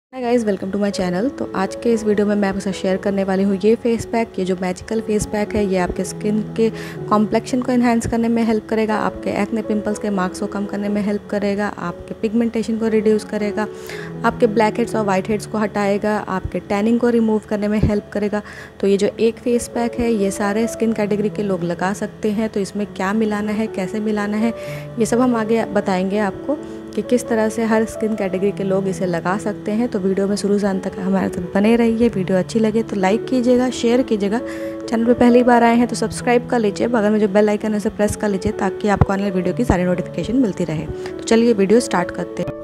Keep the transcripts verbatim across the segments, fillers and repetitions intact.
Hi guys, welcome to my channel. तो आज के इस वीडियो में मैं आपके साथ शेयर करने वाली हूँ ये फेस पैक। ये जो मैजिकल फेस पैक है ये आपके स्किन के कॉम्प्लेक्शन को एनहांस करने में हेल्प करेगा, आपके एक्ने पिंपल्स के मार्क्स को कम करने में हेल्प करेगा, आपके पिगमेंटेशन को रिड्यूस करेगा, आपके ब्लैक हेड्स और वाइट हेड्स को हटाएगा, आपके टैनिंग को रिमूव करने में हेल्प करेगा। तो ये जो एक फेस पैक है ये सारे स्किन कैटेगरी के लोग लगा सकते हैं। तो इसमें क्या मिलाना है, कैसे मिलाना है, ये सब हम आगे बताएंगे आपको कि किस तरह से हर स्किन कैटेगरी के लोग इसे लगा सकते हैं। तो वीडियो में शुरू से अंत तक हमारे साथ बने रहिए। वीडियो अच्छी लगे तो लाइक कीजिएगा, शेयर कीजिएगा। चैनल पे पहली बार आए हैं तो सब्सक्राइब कर लीजिए, बगल में जो बेल आइकन है उसे प्रेस कर लीजिए ताकि आपको आने वाली वीडियो की सारी नोटिफिकेशन मिलती रहे। तो चलिए वीडियो स्टार्ट करते हैं।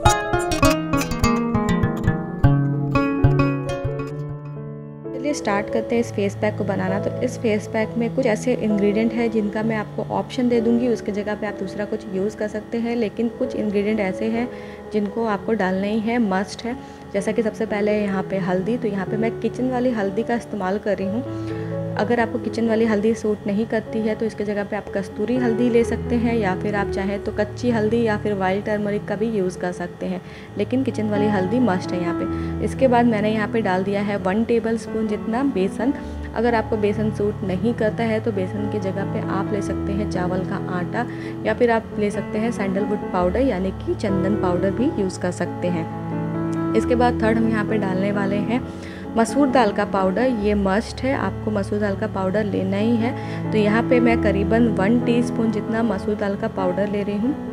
स्टार्ट करते हैं इस फेस पैक को बनाना। तो इस फेस पैक में कुछ ऐसे इंग्रेडिएंट है जिनका मैं आपको ऑप्शन दे दूंगी, उसकी जगह पे आप दूसरा कुछ यूज़ कर सकते हैं, लेकिन कुछ इंग्रेडिएंट ऐसे हैं जिनको आपको डालना ही है, मस्ट है। जैसा कि सबसे पहले यहाँ पे हल्दी। तो यहाँ पे मैं किचन वाली हल्दी का इस्तेमाल कर रही हूँ। अगर आपको किचन वाली हल्दी सूट नहीं करती है तो इसके जगह पे आप कस्तूरी हल्दी ले सकते हैं, या फिर आप चाहें तो कच्ची हल्दी या फिर वाइल्ड टर्मरिक का भी यूज़ कर सकते हैं, लेकिन किचन वाली हल्दी मस्ट है यहाँ पे। इसके बाद मैंने यहाँ पे डाल दिया है वन टेबल स्पून जितना बेसन। अगर आपको बेसन सूट नहीं करता है तो बेसन की जगह पे आप ले सकते हैं चावल का आटा, या फिर आप ले सकते हैं सैंडलवुड पाउडर यानी कि चंदन पाउडर भी यूज़ कर सकते हैं। इसके बाद थर्ड हम यहाँ पे डालने वाले हैं मसूर दाल का पाउडर। ये मस्ट है, आपको मसूर दाल का पाउडर लेना ही है। तो यहाँ पे मैं करीबन वन टीस्पून जितना मसूर दाल का पाउडर ले रही हूँ।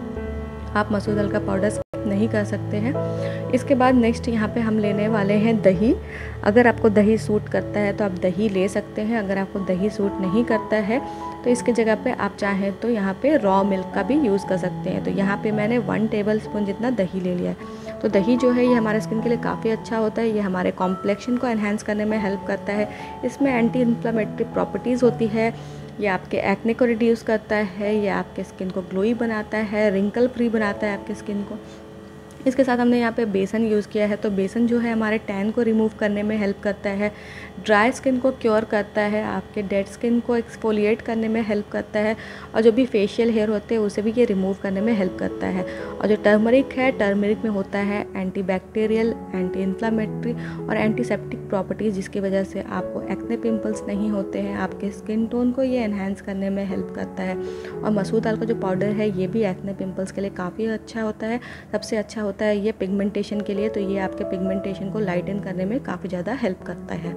आप मसूर दाल का पाउडर स्किप नहीं कर सकते हैं। इसके बाद नेक्स्ट यहाँ पे हम लेने वाले हैं दही। अगर आपको दही सूट करता है तो आप दही ले सकते हैं। अगर आपको दही सूट नहीं करता है तो इसके जगह पे आप चाहें तो यहाँ पे रॉ मिल्क का भी यूज़ कर सकते हैं। तो यहाँ पे मैंने वन टेबल स्पून जितना दही ले लिया है। तो दही जो है ये हमारे स्किन के लिए काफ़ी अच्छा होता है। ये हमारे कॉम्प्लेक्शन को एनहांस करने में हेल्प करता है। इसमें एंटी इन्फ्लेमेटरी प्रॉपर्टीज़ होती है। ये आपके एक्ने को रिड्यूस करता है, ये आपके स्किन को ग्लोई बनाता है, रिंकल फ्री बनाता है आपके स्किन को। इसके साथ हमने यहाँ पे बेसन यूज़ किया है। तो बेसन जो है हमारे टैन को रिमूव करने में हेल्प करता है, ड्राई स्किन को क्योर करता है, आपके डेड स्किन को एक्सफोलिएट करने में हेल्प करता है, और जो भी फेशियल हेयर होते हैं उसे भी ये रिमूव करने में हेल्प करता है। और जो टर्मरिक है, टर्मरिक में होता है एंटी बैक्टीरियल, एंटी इन्फ्लामेटरी और एंटीसेप्टिक प्रॉपर्टीज़, जिसकी वजह से आपको एक्ने पिंपल्स नहीं होते हैं। आपके स्किन टोन को ये एनहांस करने में हेल्प करता है। और मसूर दाल का जो पाउडर है ये भी एक्ने पिंपल्स के लिए काफ़ी अच्छा होता है। सबसे अच्छा होता है ये पिगमेंटेशन के लिए। तो ये आपके पिगमेंटेशन को लाइटन करने में काफ़ी ज़्यादा हेल्प करता है।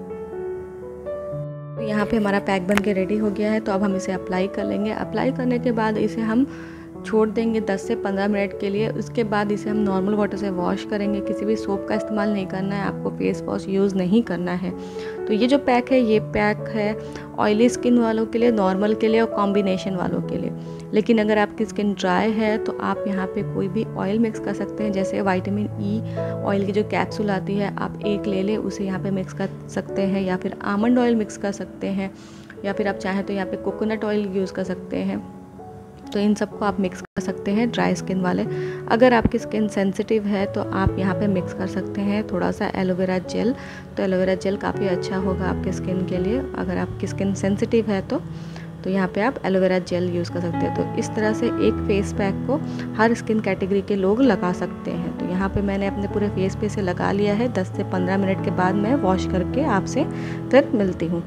तो यहाँ पे हमारा पैक बन के रेडी हो गया है। तो अब हम इसे अप्लाई कर लेंगे। अप्लाई करने के बाद इसे हम छोड़ देंगे दस से पंद्रह मिनट के लिए। उसके बाद इसे हम नॉर्मल वाटर से वॉश करेंगे। किसी भी सोप का इस्तेमाल नहीं करना है, आपको फेस वॉश यूज़ नहीं करना है। तो ये जो पैक है ये पैक है ऑयली स्किन वालों के लिए, नॉर्मल के लिए और कॉम्बिनेशन वालों के लिए। लेकिन अगर आपकी स्किन ड्राई है तो आप यहाँ पे कोई भी ऑयल मिक्स कर सकते हैं। जैसे विटामिन ई ऑयल की जो कैप्सूल आती है आप एक ले लें, उसे यहाँ पे मिक्स कर सकते हैं, या फिर आमंड ऑयल मिक्स कर सकते हैं, या फिर आप चाहें तो यहाँ पे कोकोनट ऑयल यूज़ कर सकते हैं। तो इन सबको आप मिक्स कर सकते हैं ड्राई स्किन वाले। अगर आपकी स्किन सेंसिटिव है तो आप यहाँ पे मिक्स कर सकते हैं थोड़ा सा एलोवेरा जेल। तो एलोवेरा जेल काफ़ी अच्छा होगा आपके स्किन के लिए। अगर आपकी स्किन सेंसिटिव है तो तो यहाँ पे आप एलोवेरा जेल यूज़ कर सकते हैं। तो इस तरह से एक फेस पैक को हर स्किन कैटेगरी के लोग लगा सकते हैं। तो यहाँ पे मैंने अपने पूरे फेस पे से लगा लिया है। दस से पंद्रह मिनट के बाद मैं वॉश करके आपसे फिर मिलती हूँ।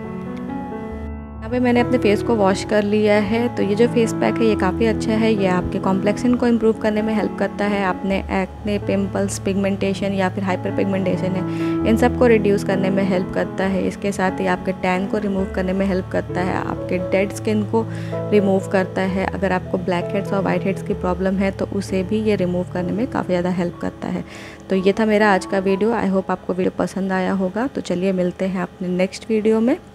यहाँ पे मैंने अपने फेस को वॉश कर लिया है। तो ये जो फेस पैक है ये काफ़ी अच्छा है। ये आपके कॉम्प्लेक्शन को इम्प्रूव करने में हेल्प करता है। आपने एक्ने, पिंपल्स, पिगमेंटेशन या फिर हाइपर पिगमेंटेशन है, इन सब को रिड्यूस करने में हेल्प करता है। इसके साथ ही आपके टैन को रिमूव करने में हेल्प करता है, आपके डेड स्किन को रिमूव करता है। अगर आपको ब्लैक हेड्स और वाइट हेड्स की प्रॉब्लम है तो उसे भी ये रिमूव करने में काफ़ी ज़्यादा हेल्प करता है। तो ये था मेरा आज का वीडियो। आई होप आपको वीडियो पसंद आया होगा। तो चलिए मिलते हैं अपने नेक्स्ट वीडियो में।